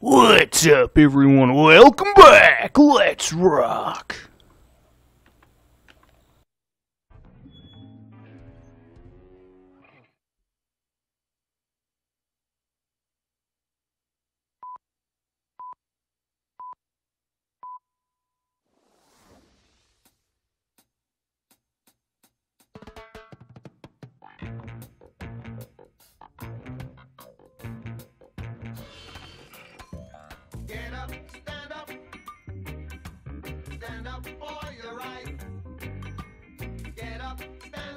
What's up, everyone? Welcome back. Let's rock. Get up, stand up for your right. Get up, stand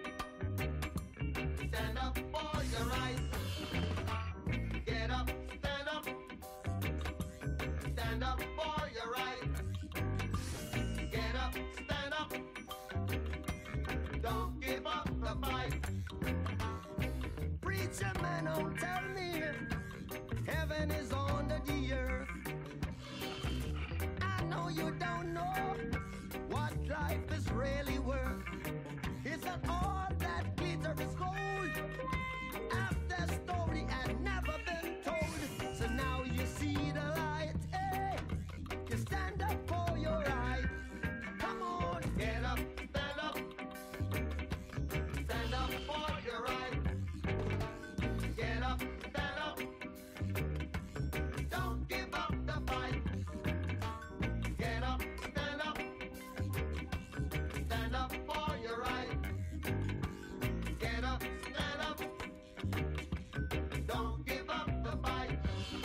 up for your right. Get up, stand up for your right. Get up, stand up, don't give up the fight. Preacher man, don't tell me heaven is under the earth. I know you don't know what life is really worth. It's not all that glitter is gold. After story had never been told. So now you see the light. Hey, you stand up for your right. Come on, get up, stand up for your right. Get up, stand up. Don't give up the fight. Get up, stand up for your right. Get up, stand up. Don't give up the fight.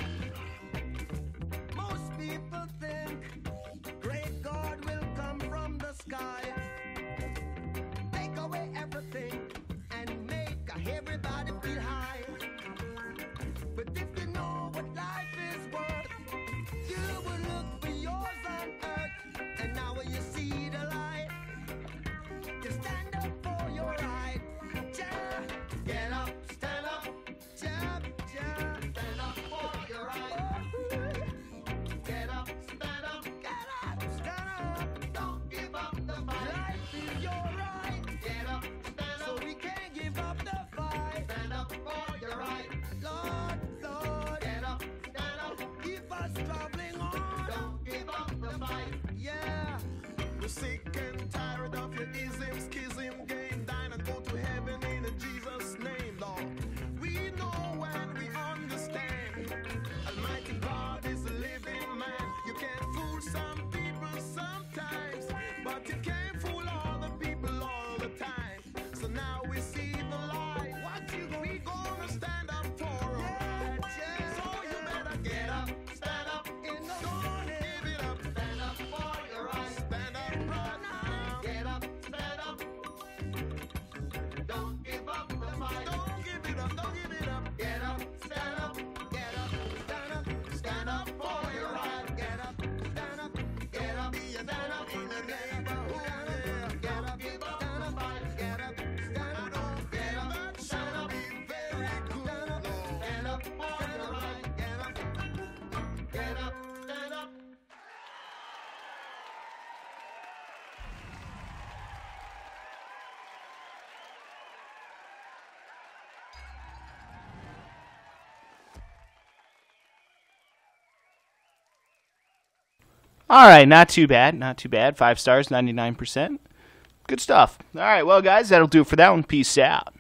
Most people think great God will come from the sky, take away everything and make everybody feel high. But if you know what life is worth, you will look for yours on earth. And now when you see the light, you stand up for your right. Ja, get up, stand up. Ja, ja, stand up for your right. Get up, stand up. Get up, stand up. Don't give up the fight. Life is your right. Get up, stand up. So we can't give up the fight. Stand up for your right. Lord, Lord, get up, stand up. Keep us traveling on. Don't give up the fight. Yeah. We're sick and tired of your ism, schism, game, dine and go to heaven in Jesus' name, Lord. We know and we understand. Almighty God is a living man. You can fool some people sometimes, but you can't fool all the people all the time. So now we see the light. What you gonna, we gonna stand up for? Yeah, yeah. So you better Get up, stand up. in the morning. Give it up. Stand up for your right. Stand up right now. Get up, stand up. Don't give up the fight. Don't give it up. Don't give it up. Get up, stand up. Get up, stand up. Stand up for your right. Get up, stand up. Get up, stand up in the neighborhood. Get up, give up the fight. Get up, stand up. Get up, stand up. Stand up for your right. Get up, stand up. All right, not too bad. Not too bad. 5 stars, 99%. Good stuff. All right, well, guys, that'll do it for that one. Peace out.